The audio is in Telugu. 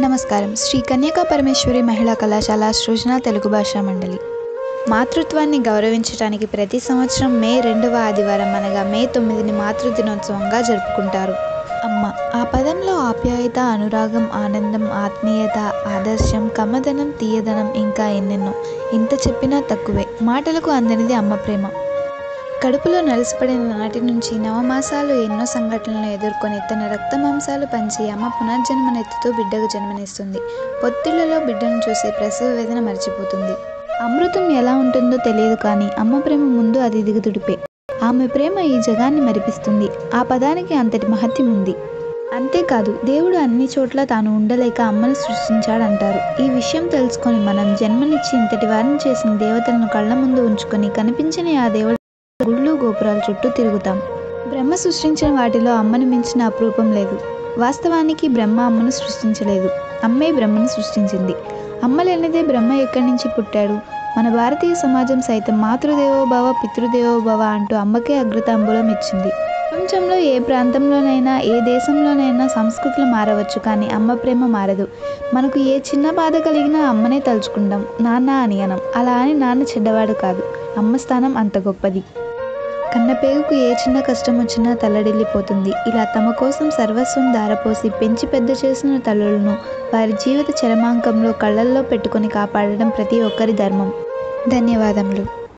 నమస్కారం. శ్రీ కన్యకా పరమేశ్వరి మహిళా కళాశాల సృజన తెలుగు భాషా మండలి. మాతృత్వాన్ని గౌరవించడానికి ప్రతి సంవత్సరం మే 2వ ఆదివారం అనగా మే 9ని మాతృదినోత్సవంగా జరుపుకుంటారు. అమ్మ ఆ పదంలో ఆప్యాయత, అనురాగం, ఆనందం, ఆత్మీయత, ఆదర్శం, కమ్మదనం, తీయదనం ఇంకా ఎన్నెన్నో. ఇంత చెప్పినా తక్కువే. మాటలకు అందనిది అమ్మ ప్రేమ. కడుపులో నలిసిపడిన నాటి నుంచి నవమాసాలు ఎన్నో సంఘటనలను ఎదుర్కొని తన రక్తమాంసాలు పంచి అమ్మ పునర్జన్మనెత్తుతూ బిడ్డకు జన్మనిస్తుంది. పొత్తిళ్లలో బిడ్డను చూసి ప్రసవ వేదన మర్చిపోతుంది. అమృతం ఎలా ఉంటుందో తెలియదు, కానీ అమ్మ ప్రేమ ముందు అది దిగుతుడిపే. ఆమె ప్రేమ ఈ జగాన్ని మరిపిస్తుంది. ఆ పదానికి అంతటి మహత్యం ఉంది. అంతేకాదు, దేవుడు అన్ని చోట్ల తాను ఉండలేక అమ్మను సృష్టించాడంటారు. ఈ విషయం తెలుసుకొని మనం జన్మనిచ్చి ఇంతటి వారిని చేసిన దేవతలను కళ్ళ ముందు ఉంచుకొని కనిపించని ఆ దేవుడు గుళ్ళు గోపురాల చుట్టూ తిరుగుతాం. బ్రహ్మ సృష్టించిన వాటిలో అమ్మను మించిన అపురూపం లేదు. వాస్తవానికి బ్రహ్మ అమ్మను సృష్టించలేదు, అమ్మే బ్రహ్మను సృష్టించింది. అమ్మ లేనిదే బ్రహ్మ ఎక్కడి నుంచి పుట్టాడు? మన భారతీయ సమాజం సైతం మాతృదేవోభవ పితృదేవోభవ అంటూ అమ్మకే అగ్రతాంబూలం ఇచ్చింది. ప్రపంచంలో ఏ ప్రాంతంలోనైనా ఏ దేశంలోనైనా సంస్కృతులు మారవచ్చు, కానీ అమ్మ ప్రేమ మారదు. మనకు ఏ చిన్న బాధ కలిగినా అమ్మనే తలుచుకుంటాం, నాన్న అని అనం. అలా అని నాన్న చెడ్డవాడు కాదు, అమ్మ స్థానం అంత గొప్పది. కన్నపేగుకు ఏ చిన్న కష్టం వచ్చినా తల్లడిల్లిపోతుంది. ఇలా తమ కోసం సర్వస్వం ధారపోసి పెంచి పెద్ద చేసిన తల్లులను వారి జీవిత చరమాంకంలో కళ్ళల్లో పెట్టుకొని కాపాడడం ప్రతి ఒక్కరి ధర్మం. ధన్యవాదములు.